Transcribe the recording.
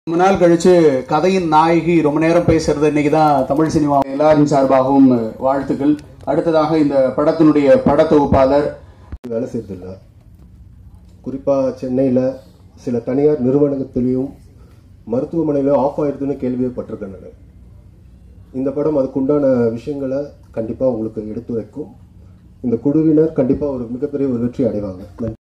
ரொம்ப நாள் கழிச்சு கதையின் நாயகி ரொம்ப நேரம் பேசுறது இன்னைக்கு தான் தமிழ் சினிமா எல்லாரின் சார்பாகவும் வாழ்த்துக்கள். அடுத்ததாக இந்த படத்தினுடைய படத்தொகுப்பாளர் வேலை செய்யறதில்லை. குறிப்பாக சென்னையில் சில தனியார் நிறுவனத்திலையும் மருத்துவமனையிலும் ஆஃப் ஆயிடுதுன்னு கேள்விப்பட்டிருக்கேன் நான். இந்த படம் அதுக்குண்டான விஷயங்களை கண்டிப்பாக உங்களுக்கு எடுத்துரைக்கும். இந்த குழுவினர் கண்டிப்பாக ஒரு மிகப்பெரிய ஒரு வெற்றி அடைவாங்க.